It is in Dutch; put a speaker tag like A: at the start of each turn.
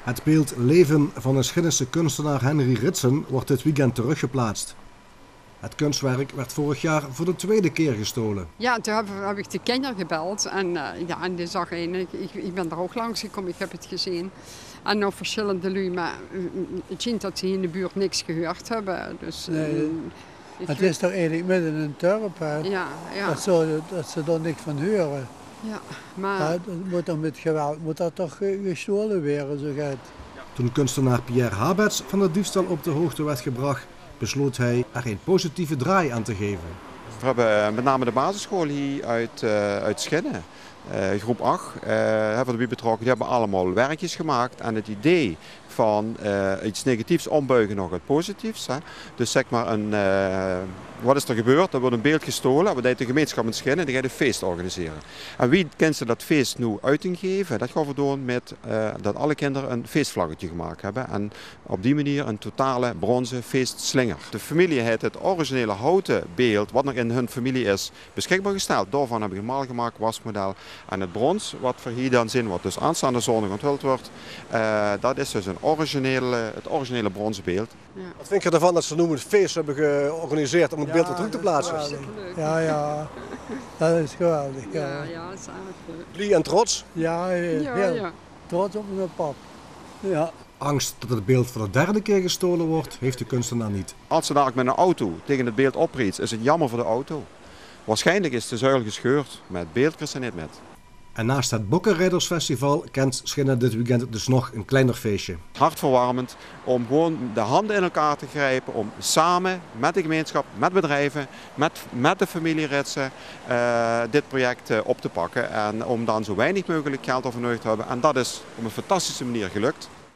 A: Het beeld Leven van de Schinningse kunstenaar Henry Ritsen wordt dit weekend teruggeplaatst. Het kunstwerk werd vorig jaar voor de tweede keer gestolen.
B: Ja, toen heb ik de kenner gebeld en die zag ik ben er ook langs gekomen, ik heb het gezien. En nog verschillende lui, maar het schijnt dat ze in de buurt niks gehoord hebben. Dus,
C: nee, het is toch eigenlijk midden in een dorp, hè?
B: Ja.
C: Dat ze er niks van horen.
B: Ja, maar...
C: Ja, moet dan met geweld moet dat toch gestolen worden, zo gaat.
A: Toen kunstenaar Pierre Habets van de diefstal op de hoogte werd gebracht, besloot hij er een positieve draai aan te geven.
D: We hebben met name de basisschool hier uit Schinnen, groep 8, hebben we erbij betrokken. Die hebben allemaal werkjes gemaakt en het idee van iets negatiefs ombuigen nog het positiefs. Hè. Dus zeg maar, wat is er gebeurd? Er wordt een beeld gestolen, we deden de gemeenschap in Schinnen, die gaat een feest organiseren. En wie kent ze dat feest nu uiting geven? Dat gaan we doen met dat alle kinderen een feestvlaggetje gemaakt hebben. En op die manier een totale bronzen feestslinger. De familie heeft het originele houten beeld, wat nog in hun familie is, beschikbaar gesteld. Daarvan heb ik een maal gemaakt, wasmodel. En het brons, wat we hier dan zien, wat dus aanstaande zondag onthuld wordt, dat is dus het originele bronzen beeld.
A: Ja. Wat vind je ervan dat ze nu een feest hebben georganiseerd om het beeld weer terug te plaatsen?
C: Ja, dat is geweldig.
B: Ja, dat is eigenlijk leuk.
A: Blij en trots?
C: Ja, heel trots op mijn pap. Ja.
A: Angst dat het beeld voor de derde keer gestolen wordt, heeft de kunstenaar niet.
D: Als ze dadelijk met een auto tegen het beeld opriet, is het jammer voor de auto. Waarschijnlijk is de zuil gescheurd, maar het beeld is er niet met.
A: En naast het Bokkenrijdersfestival kent Schinnen dit weekend dus nog een kleiner feestje.
D: Hartverwarmend om gewoon de handen in elkaar te grijpen, om samen met de gemeenschap, met bedrijven, met de familie Ritsen dit project op te pakken. En om dan zo weinig mogelijk geld over nodig te hebben. En dat is op een fantastische manier gelukt.